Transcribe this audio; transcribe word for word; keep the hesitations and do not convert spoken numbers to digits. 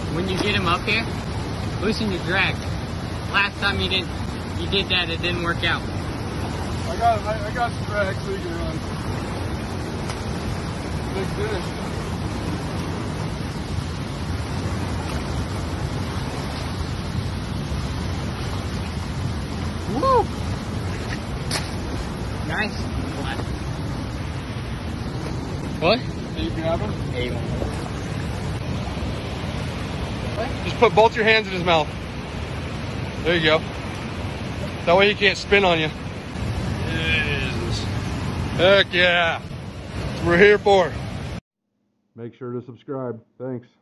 when you get him up here, loosen your drag. Last time you didn't, you did that, it didn't work out. I got, I, I got some drag so you can run. Big fish. Woo! Nice. What? So you can have him? Hey, what? Just put both your hands in his mouth. There you go. That way he can't spin on you. Jesus. Heck yeah. That's what we're here for. Make sure to subscribe. Thanks.